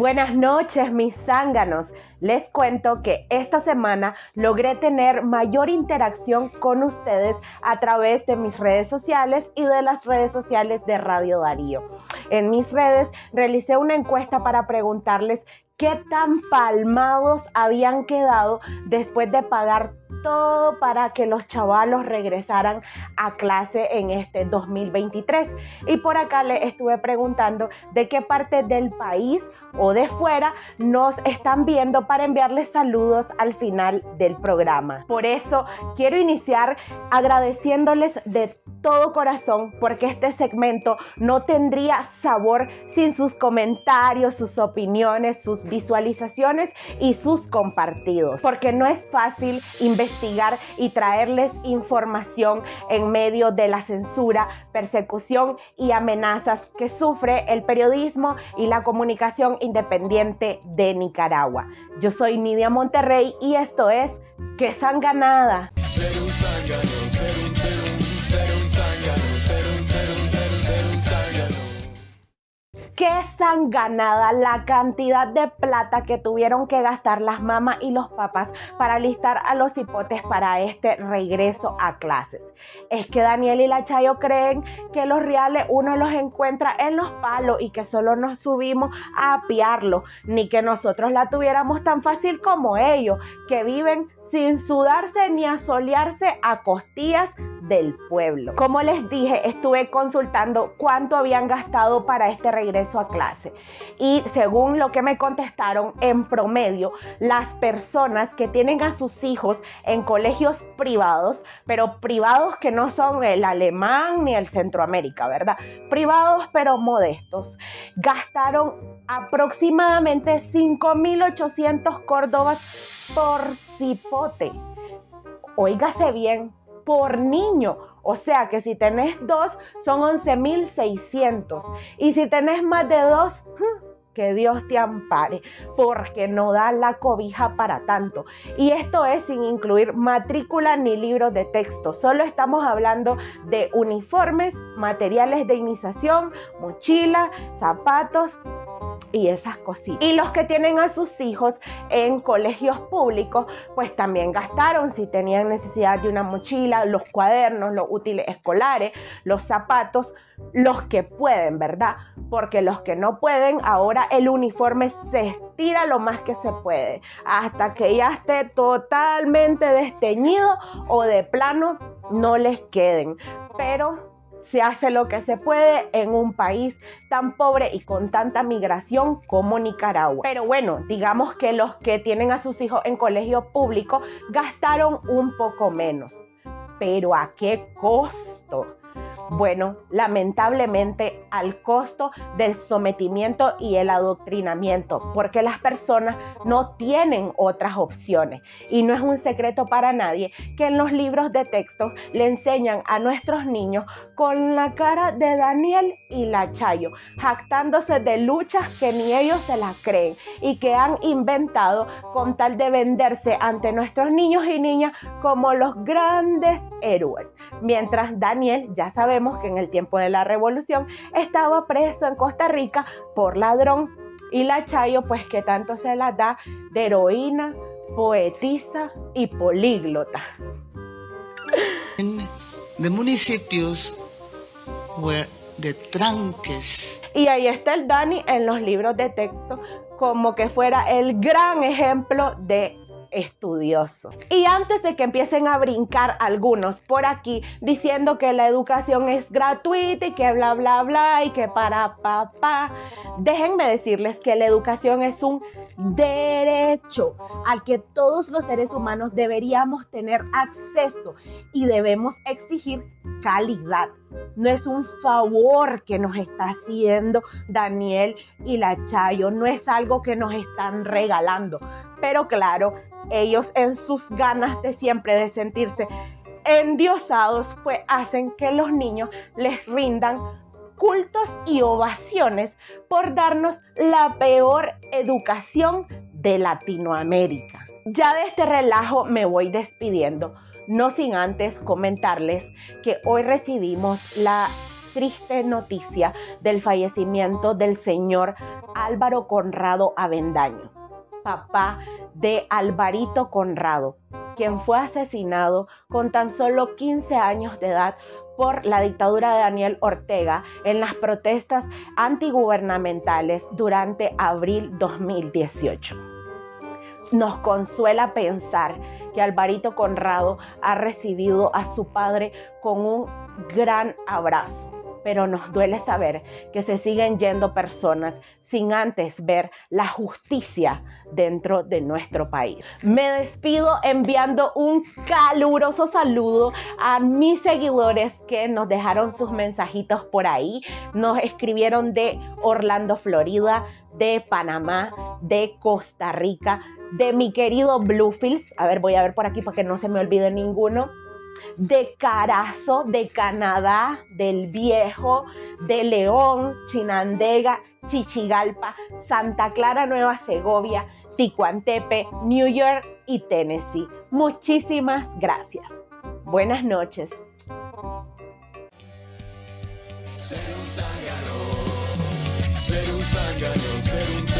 Buenas noches, mis zánganos. Les cuento que esta semana logré tener mayor interacción con ustedes a través de mis redes sociales y de las redes sociales de Radio Darío. En mis redes realicé una encuesta para preguntarles qué tan palmados habían quedado después de pagar todo para que los chavalos regresaran a clase en este 2023. Y por acá les estuve preguntando de qué parte del país o de fuera nos están viendo para enviarles saludos al final del programa. Por eso quiero iniciar agradeciéndoles de todo corazón, porque este segmento no tendría sabor sin sus comentarios, sus opiniones, sus visualizaciones y sus compartidos, porque no es fácil investigar y traerles información en medio de la censura, persecución y amenazas que sufre el periodismo y la comunicación independiente de Nicaragua. Yo soy Nidia Monterrey y esto es ¡Qué Sanganada! Ser un zángano, ser un zángano, ser un zángano. ¡Qué sanganada la cantidad de plata que tuvieron que gastar las mamás y los papás para alistar a los hipotes para este regreso a clases! Es que Daniel y la Chayo creen que los reales uno los encuentra en los palos y que solo nos subimos a apiarlos, ni que nosotros la tuviéramos tan fácil como ellos, que viven sin sudarse ni asolearse a costillas del pueblo. Como les dije, estuve consultando cuánto habían gastado para este regreso a clase y según lo que me contestaron, en promedio, las personas que tienen a sus hijos en colegios privados, pero privados que no son el Alemán ni el Centroamérica, ¿verdad? Privados pero modestos, gastaron aproximadamente 5.800 córdobas por cipote. Óigase bien, por niño. O sea que si tenés 2 son 11.600 y si tenés más de 2, que Dios te ampare, porque no da la cobija para tanto. Y esto es sin incluir matrícula ni libros de texto. Solo estamos hablando de uniformes, materiales de iniciación, mochila, zapatos y esas cositas. Y los que tienen a sus hijos en colegios públicos, pues también gastaron si tenían necesidad de una mochila, los cuadernos, los útiles escolares, los zapatos, los que pueden, ¿verdad? Porque los que no pueden, ahora el uniforme se estira lo más que se puede, hasta que ya esté totalmente desteñido o de plano no les queden. Pero se hace lo que se puede en un país tan pobre y con tanta migración como Nicaragua. Pero bueno, digamos que los que tienen a sus hijos en colegio público gastaron un poco menos. ¿Pero a qué costo? Bueno, lamentablemente al costo del sometimiento y el adoctrinamiento, porque las personas no tienen otras opciones. Y no es un secreto para nadie que en los libros de texto le enseñan a nuestros niños con la cara de Daniel y la Chayo, jactándose de luchas que ni ellos se las creen y que han inventado con tal de venderse ante nuestros niños y niñas como los grandes héroes. Mientras Daniel, ya sabemos que en el tiempo de la revolución estaba preso en Costa Rica por ladrón, y la Chayo pues que tanto se la da de heroína, poetisa y políglota. The municipios were the tranques. Y ahí está el Dani en los libros de texto como que fuera el gran ejemplo de estudioso. Y antes de que empiecen a brincar algunos por aquí diciendo que la educación es gratuita y que bla bla bla y que para papá, déjenme decirles que la educación es un derecho al que todos los seres humanos deberíamos tener acceso y debemos exigir calidad. No es un favor que nos está haciendo Daniel y la Chayo, no es algo que nos están regalando, pero claro, ellos en sus ganas de siempre de sentirse endiosados, pues hacen que los niños les rindan cultos y ovaciones por darnos la peor educación de Latinoamérica. Ya de este relajo me voy despidiendo, no sin antes comentarles que hoy recibimos la triste noticia del fallecimiento del señor Álvaro Conrado Avendaño, papá de Alvarito Conrado, quien fue asesinado con tan solo 15 años de edad por la dictadura de Daniel Ortega en las protestas antigubernamentales durante abril 2018. Nos consuela pensar que Alvarito Conrado ha recibido a su padre con un gran abrazo, pero nos duele saber que se siguen yendo personas sin antes ver la justicia dentro de nuestro país. Me despido enviando un caluroso saludo a mis seguidores que nos dejaron sus mensajitos por ahí. Nos escribieron de Orlando, Florida, de Panamá, de Costa Rica, de mi querido Bluefields. A ver, voy a ver por aquí para que no se me olvide ninguno. De Carazo, de Canadá, del Viejo, de León, Chinandega, Chichigalpa, Santa Clara, Nueva Segovia, Ticuantepe, New York y Tennessee. Muchísimas gracias. Buenas noches. Ser un zángano, ser un zángano, ser un